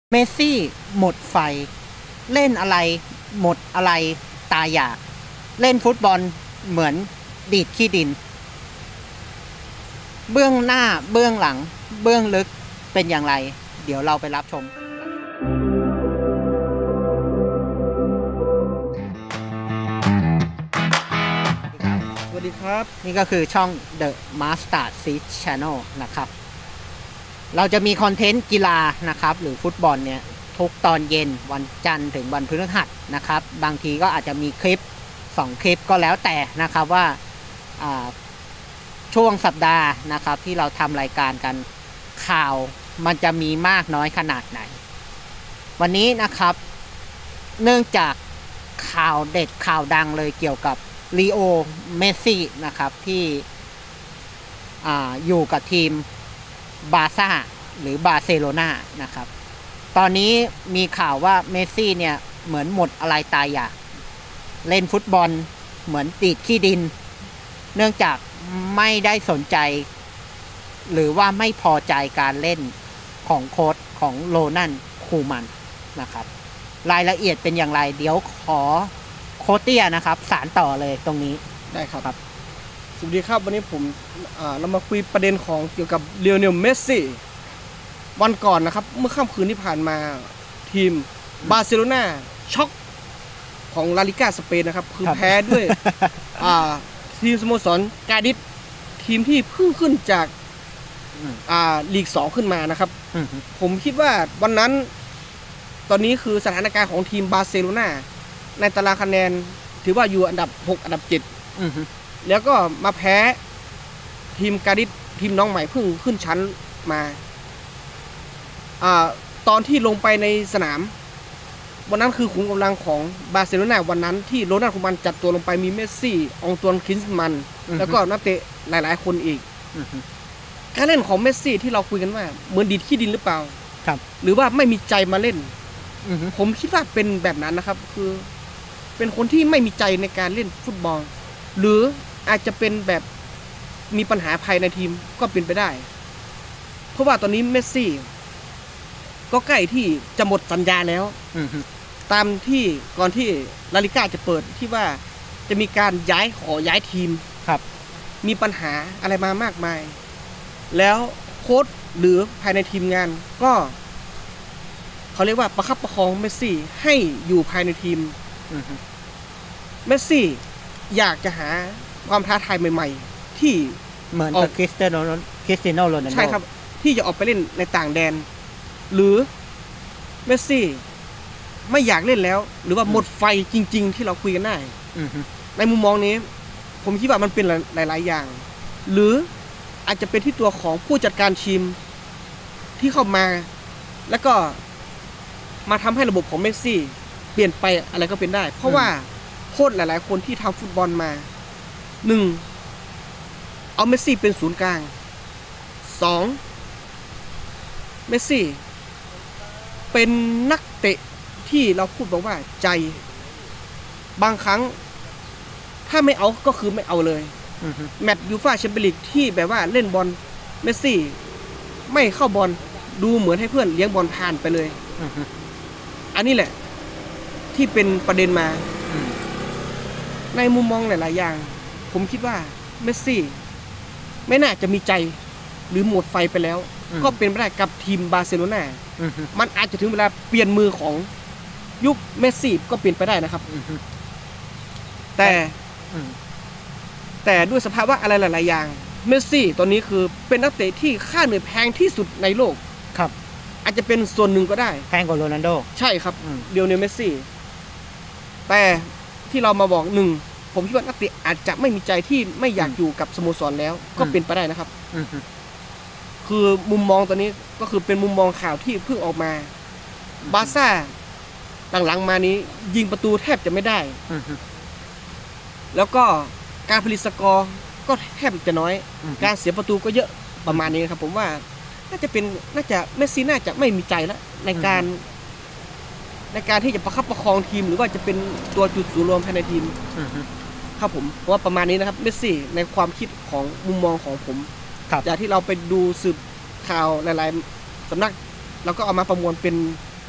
เมสซี่หมดไฟเล่นอะไรหมดอะไรตายอยากเล่นฟุตบอลเหมือนดีดขี้ดินเบื้องหน้าเบื้องหลังเบื้องลึกเป็นอย่างไรเดี๋ยวเราไปรับชมสวัสดีครับนี่ก็คือช่อง The Master Seed Channel นะครับเราจะมีคอนเทนต์กีฬานะครับหรือฟุตบอลเนี่ยทุกตอนเย็นวันจันทร์ถึงวันพฤหัสนะครับบางทีก็อาจจะมีคลิป2คลิปก็แล้วแต่นะครับว่าช่วงสัปดาห์นะครับที่เราทำรายการกันข่าวมันจะมีมากน้อยขนาดไหนวันนี้นะครับเนื่องจากข่าวเด็ดข่าวดังเลยเกี่ยวกับลีโอเมสซี่นะครับที่อยู่กับทีมบาร์ซ่าหรือบาร์เซโลนานะครับตอนนี้มีข่าวว่าเมสซี่เนี่ยเหมือนหมดอะไรตายอยากเล่นฟุตบอลเหมือนติดขี้ดินเนื่องจากไม่ได้สนใจหรือว่าไม่พอใจการเล่นของโค้ชของโรนัลด์คูมันนะครับรายละเอียดเป็นอย่างไรเดี๋ยวขอโค้ชเตี้ยนะครับสารต่อเลยตรงนี้ได้ครับสวัสดีครับวันนี้ผมเรามาคุยประเด็นของเกี่ยวกับลีโอเนลเมสซี่วันก่อนนะครับเมื่อค่ำคืนที่ผ่านมาทีมบาร์เซโลนาช็อกของลาลิก้าสเปนนะครับคือแพ้ด้วยทีมสโมสรกาดิสทีมที่เพิ่งขึ้นจากลีก2ขึ้นมานะครับผมคิดว่าวันนั้นตอนนี้คือสถานการณ์ของทีมบาร์เซโลนาในตารางคะแนนถือว่าอยู่อันดับ6อันดับ7แล้วก็มาแพ้ทีมกาดิสทีมน้องใหม่เพิ่งขึ้นชั้นมาตอนที่ลงไปในสนามวันนั้นคือขุมกำลังของบาร์เซโลนาวันนั้นที่โรนัลด์ คูมันจัดตัวลงไปมีเมสซี่องตวนคลินส์มันแล้วก็นักเตะหลายๆคนอีกการเล่นของเมสซี่ที่เราคุยกันว่าเหมือนดีดขี้ดินหรือเปล่าครับหรือว่าไม่มีใจมาเล่นผมคิดว่าเป็นแบบนั้นนะครับคือเป็นคนที่ไม่มีใจในการเล่นฟุตบอลหรืออาจจะเป็นแบบมีปัญหาภายในทีมก็เป็นไปได้เพราะว่าตอนนี้เมสซี่ก็ใกล้ที่จะหมดสัญญาแล้วตามที่ก่อนที่ลาลิก้าจะเปิดที่ว่าจะมีการขอย้ายทีมครับมีปัญหาอะไรมามากมายแล้วโค้ชหรือภายในทีมงานก็เขาเรียกว่าประคับประคองเมสซี่ให้อยู่ภายในทีมเมสซี่อยากจะหาความท้าทายใหม่ๆที่เหมือนกับคริสเตียโนโรนัลโดใช่ครับที่จะออกไปเล่นในต่างแดนหรือเมสซี่ไม่อยากเล่นแล้วหรือว่าหมดไฟจริงๆที่เราคุยกันได้ในมุมมองนี้ผมคิดว่ามันเป็นหลายๆอย่างหรืออาจจะเป็นที่ตัวของผู้จัดการทีมที่เข้ามาแล้วก็มาทำให้ระบบของเมสซี่เปลี่ยนไปอะไรก็เป็นได้เพราะว่าโค้ชหลายๆคนที่ทำฟุตบอลมา1เอาเมสซี่เป็นศูนย์กลาง2เมสซี่เป็นนักเตะที่เราพูดบอกว่าใจบางครั้งถ้าไม่เอาก็คือไม่เอาเลยแมตช์ยูฟ่าแชมเปี้ยนลีกที่แบบว่าเล่นบอลเมสซี่ไม่เข้าบอลดูเหมือนให้เพื่อนเลี้ยงบอลผ่านไปเลยอันนี้แหละที่เป็นประเด็นมาในมุมมองหลายๆอย่างผมคิดว่าเมสซี่ไม่น่าจะมีใจหรือหมดไฟไปแล้วก็เป็นไปได้กับทีมบาร์เซโลนามันอาจจะถึงเวลาเปลี่ยนมือของยุคเมสซี่ก็เปลี่ยนไปได้นะครับแต่ด้วยสภาวะอะไรหลายๆอย่างเมสซี่ตอนนี้คือเป็นนักเตะที่ค่าเหนื่อยแพงที่สุดในโลกครับอาจจะเป็นส่วนหนึ่งก็ได้แพงกว่าโรนัลโดใช่ครับลีโอเนลเมสซี่แต่ที่เรามาบอกผมคิดว่านักเตะอาจจะไม่มีใจที่ไม่อยากอยู่กับสโมสรแล้วก็เป็นไปได้นะครับคือมุมมองตอนนี้ก็คือเป็นมุมมองข่าวที่เพิ่งออกมาบาร์ซ่าหลังๆมานี้ยิงประตูแทบจะไม่ได้แล้วก็การผลิตสกอร์ก็แทบจะน้อยการเสียประตูก็เยอะประมาณนี้ครับผมว่าน่าจะเมสซี่น่าจะไม่มีใจแล้วในการที่จะประคับประคองทีมหรือว่าจะเป็นตัวจุดศูนย์รวมภายในทีมครับผมเพราะว่าประมาณนี้นะครับเมสซี่ในความคิดของมุมมองของผมจากที่เราไปดูสืบข่าวหลายๆสำนักเราก็เอามาประมวลเป็น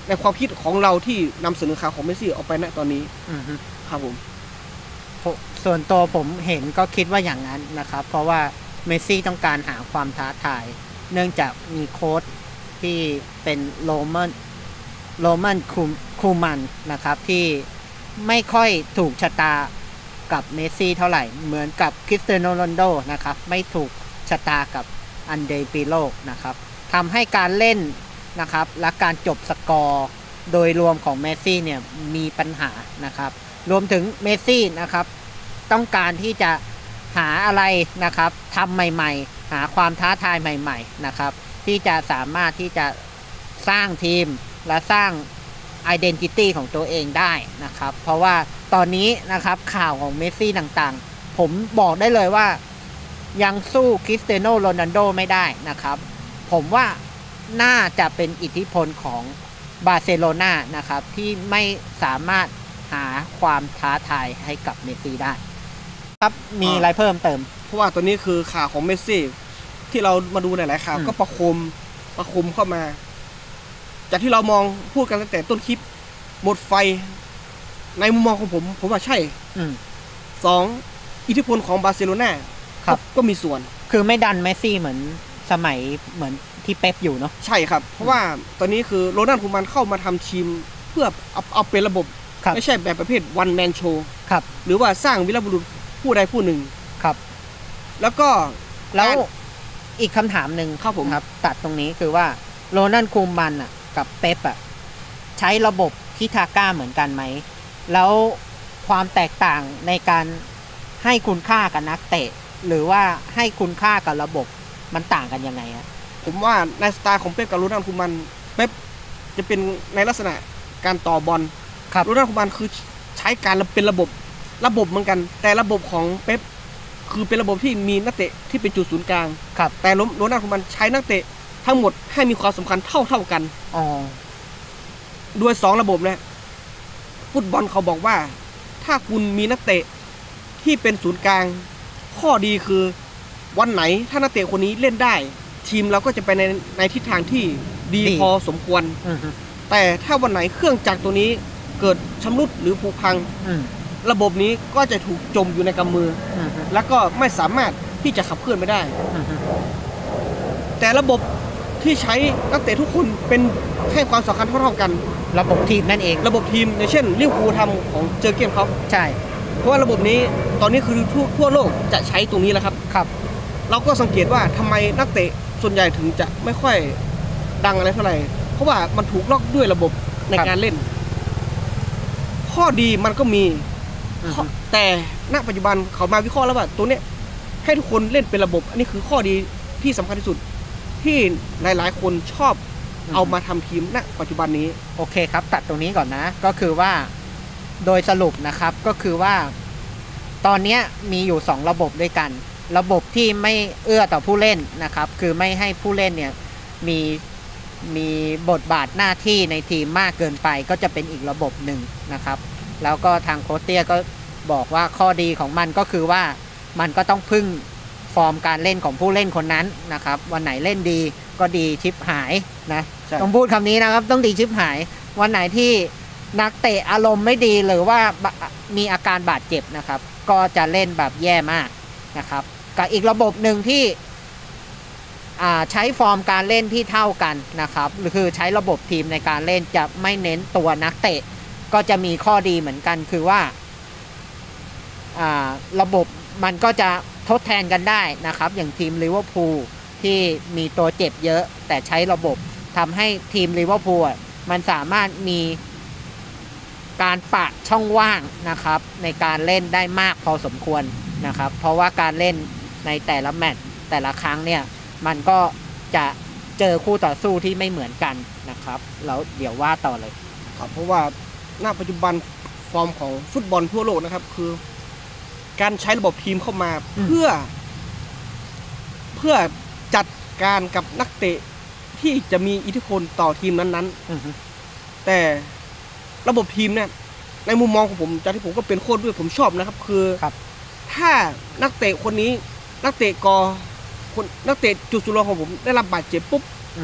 ในความคิดของเราที่นำเสนอข่าวของเมสซี่ออกไปณตอนนี้ครับผมส่วนตัวผมเห็นก็คิดว่าอย่างนั้นนะครับเพราะว่าเมสซี่ต้องการหาความท้าทายเนื่องจากมีโค้ชที่เป็นโรมันคูมันนะครับที่ไม่ค่อยถูกชะตากับเมสซี่เท่าไหร่เหมือนกับคริสเตียโนโรนัลโดนะครับไม่ถูกชะตากับอันเดย์ปิโลนะครับทำให้การเล่นนะครับและการจบสกอร์โดยรวมของเมสซี่เนี่ยมีปัญหานะครับรวมถึงเมสซี่นะครับต้องการที่จะหาอะไรนะครับทำใหม่ๆหาความท้าทายใหม่ๆนะครับที่จะสามารถที่จะสร้างทีมและสร้าง identity ของตัวเองได้นะครับเพราะว่าตอนนี้นะครับข่าวของเมสซี่ต่างๆผมบอกได้เลยว่ายังสู้คริสเตียโนโรนัลโดไม่ได้นะครับผมว่าน่าจะเป็นอิทธิพลของบาร์เซโลนานะครับที่ไม่สามารถหาความท้าทายให้กับเมสซี่ได้ครับมีอะไรเพิ่มเติมเพราะว่าตัวนี้คือข่าวของเมสซี่ที่เรามาดูหลายๆข่าวก็ประคมเข้ามาจากที่เรามองพูดกันตั้งแต่ต้นคลิปหมดไฟในมุมมองของผมว่าใช่2อิทธิพลของบาร์เซโลนาก็มีส่วนคือไม่ดันเมสซี่เหมือนสมัยเหมือนที่เป๊ปอยู่เนาะใช่ครับเพราะว่าตอนนี้คือโรนัลด์ คูมันเข้ามาทำทีมเพื่อเอาเป็นระบบไม่ใช่แบบประเภทวันแมนโชว์หรือว่าสร้างวีรบุรุษผู้ใดผู้หนึ่งครับแล้วอีกคำถามหนึ่งครับผมครับตัดตรงนี้คือว่าโรนัลด์ คูมันอ่ะกับเป๊ปอ่ะใช้ระบบทิทาก้าเหมือนกันไหมแล้วความแตกต่างในการให้คุณค่ากับนักเตะหรือว่าให้คุณค่ากับระบบมันต่างกันยังไงฮะผมว่าในสไตล์ของเป๊ปกับโรนัลด์ คูมันเป๊ปจะเป็นในลักษณะการต่อบอลโรนัลด์ คูมันคือใช้การเป็นระบบเหมือนกันแต่ระบบของเป๊ปคือเป็นระบบที่มีนักเตะที่เป็นจุดศูนย์กลางแต่โรนัลด์ คูมันใช้นักเตะทั้งหมดให้มีความสำคัญเท่ากันด้วย2ระบบเนี่ยฟุตบอลเขาบอกว่าถ้าคุณมีนักเตะที่เป็นศูนย์กลางข้อดีคือวันไหนถ้านักเตะคนนี้เล่นได้ทีมเราก็จะไปในทิศทางที่ดีพอสมควรแต่ถ้าวันไหนเครื่องจักรตัวนี้เกิดชำรุดหรือผุพังระบบนี้ก็จะถูกจมอยู่ในกำมือแล้วก็ไม่สามารถที่จะขับเคลื่อนไม่ได้แต่ระบบที่ใช้นักเตะทุกคนเป็นให้ความสำคัญเท่ากันระบบทีมนั่นเองระบบทีมอย่างเช่นลิเวอร์พูลทำของเจอร์เก้นเขาใช่เพราะว่าระบบนี้ตอนนี้คือทั่วโลกจะใช้ตรงนี้แล้วครับเราก็สังเกตว่าทำไมนักเตะส่วนใหญ่ถึงจะไม่ค่อยดังอะไรเท่าไหร่เพราะว่ามันถูกล็อกด้วยระบบในการเล่นข้อดีมันก็มีแต่ณปัจจุบันเขามาวิเคราะห์แล้วว่าตัวเนี้ยให้ทุกคนเล่นเป็นระบบอันนี้คือข้อดีที่สำคัญที่สุดที่หลายๆคนชอบเอามาทำทีมณปัจจุบันนี้โอเคครับตัดตรงนี้ก่อนนะก็คือว่าโดยสรุปนะครับก็คือว่าตอนนี้มีอยู่2ระบบด้วยกันระบบที่ไม่เอื้อต่อผู้เล่นนะครับคือไม่ให้ผู้เล่นเนี่ยมีบทบาทหน้าที่ในทีมมากเกินไปก็จะเป็นอีกระบบหนึ่งนะครับแล้วก็ทางโค้ชเตี้ยก็บอกว่าข้อดีของมันก็คือว่ามันก็ต้องพึ่งฟอร์มการเล่นของผู้เล่นคนนั้นนะครับวันไหนเล่นดีก็ดีชิปหายนะต้องพูดคำนี้นะครับต้องดีชิปหายวันไหนที่นักเตะอารมณ์ไม่ดีหรือว่ามีอาการบาดเจ็บนะครับก็จะเล่นแบบแย่มากนะครับกับอีกระบบหนึ่งที่ใช้ฟอร์มการเล่นที่เท่ากันนะครับคือใช้ระบบทีมในการเล่นจะไม่เน้นตัวนักเตะก็จะมีข้อดีเหมือนกันคือว่าระบบมันก็จะทดแทนกันได้นะครับอย่างทีมลิเวอร์พูลที่มีตัวเจ็บเยอะแต่ใช้ระบบทำให้ทีมลิเวอร์พูลมันสามารถมีการปะช่องว่างนะครับในการเล่นได้มากพอสมควรนะครับเพราะว่าการเล่นในแต่ละแมตช์แต่ละครั้งเนี่ยมันก็จะเจอคู่ต่อสู้ที่ไม่เหมือนกันนะครับแล้วเดี๋ยวว่าต่อเลยครับเพราะว่าณปัจจุบันฟอร์มของฟุตบอลทั่วโลกนะครับคือการใช้ระบบทีมเข้ามาเพื่อจัดการกับนักเตะที่จะมีอิทธิพลต่อทีมนั้นๆแต่ระบบทีมเนี่ยในมุมมองของผมจากที่ผมก็เป็นโค้ชด้วยผมชอบนะครับคือถ้านักเตะคนนี้นักเตะจุดศูนย์รวมของผมได้รับบาดเจ็บปุ๊บ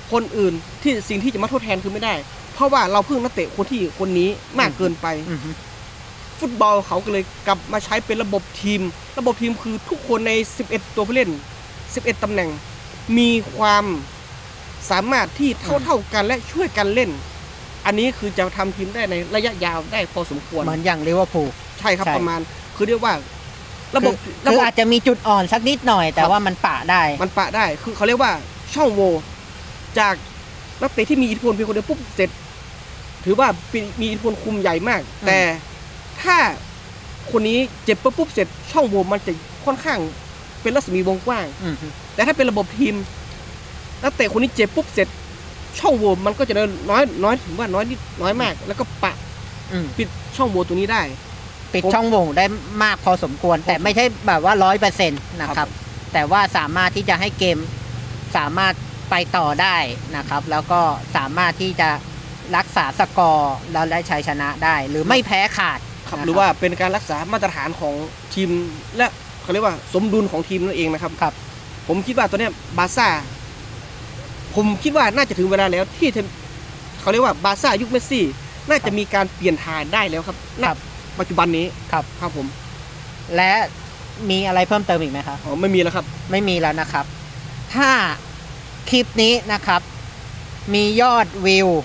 คนอื่นที่สิ่งที่จะมาทดแทนคือไม่ได้ เพราะว่าเราพึ่งนักเตะคนนี้มากเกินไปฟุตบอลเขาก็เลยกลับมาใช้เป็นระบบทีมคือทุกคนใน11ตัวผู้เล่น11ตำแหน่งมีความสามารถที่เท่ากันและช่วยกันเล่นอันนี้คือจะทำทีมได้ในระยะยาวได้พอสมควรเหมือนอย่างลิเวอร์พูลใช่ครับประมาณคือเรียกว่าระบบอาจจะมีจุดอ่อนสักนิดหน่อยแต่ว่ามันปะได้คือเขาเรียกว่าช่องโหว่จากนักเตะที่มีอิทธิพลเพียงคนเดียวปุ๊บเสร็จถือว่ามีอิทธิพลคุมใหญ่มากแต่ถ้าคนนี้เจ็บปุ๊บเสร็จช่องโหว่มันจะค่อนข้างเป็นรัศมีวงกว้างแต่ถ้าเป็นระบบทีมนักเตะคนนี้เจ็บปุ๊บเสร็จช่องโหว่มันก็จะน้อยถึงว่าน้อยมากแล้วก็ปิดช่องโหว่ตัวนี้ได้ปิดช่องโหว่ได้มากพอสมควรแต่ไม่ใช่แบบว่า 100% นะครับแต่ว่าสามารถที่จะให้เกมสามารถไปต่อได้นะครับแล้วก็สามารถที่จะรักษาสกอร์แล้วได้ชัยชนะได้หรือไม่แพ้ขาดหรือว่าเป็นการรักษามาตรฐานของทีมและเขาเรียกว่าสมดุลของทีมนั่นเองนะครับผมคิดว่าตอนนี้บาร์ซ่าผมคิดว่าน่าจะถึงเวลาแล้วที่เขาเรียกว่าบาร์ซ่ายุคเมสซี่น่าจะมีการเปลี่ยนถ่ายได้แล้วครับปัจจุบันนี้ครับผมและมีอะไรเพิ่มเติมอีกไหมครับไม่มีแล้วครับไม่มีแล้วนะครับถ้าคลิปนี้นะครับมียอดวิว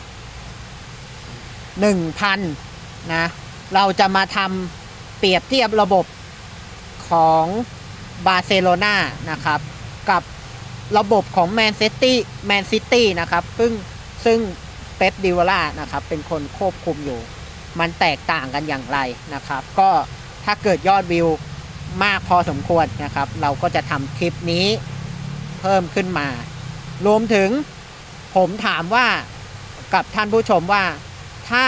1,000 นะเราจะมาทำเปรียบเทียบระบบของบาร์เซโลนานะครับกับระบบของแมนซิตี้นะครับซึ่งเป๊ปดิวาร่านะครับเป็นคนควบคุมอยู่มันแตกต่างกันอย่างไรนะครับก็ถ้าเกิดยอดวิวมากพอสมควรนะครับเราก็จะทำคลิปนี้เพิ่มขึ้นมารวมถึงผมถามว่ากับท่านผู้ชมว่าถ้า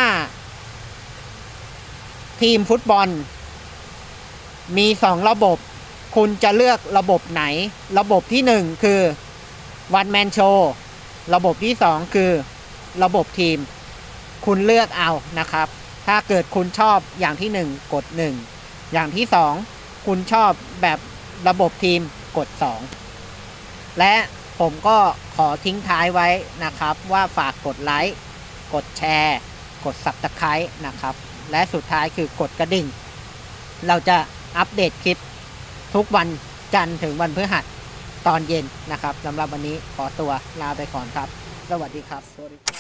ทีมฟุตบอลมี2ระบบคุณจะเลือกระบบไหนระบบที่1คือ One Man Show ระบบที่2คือระบบทีมคุณเลือกเอานะครับถ้าเกิดคุณชอบอย่างที่1กด1อย่างที่2คุณชอบแบบระบบทีมกด2และผมก็ขอทิ้งท้ายไว้นะครับว่าฝากกดไลค์กดแชร์กด Subscribe นะครับและสุดท้ายคือกดกระดิ่งเราจะอัปเดตคลิปทุกวันจันทร์ถึงวันพฤหัสตอนเย็นนะครับสำหรับวันนี้ขอตัวลาไปก่อนครับสวัสดีครับ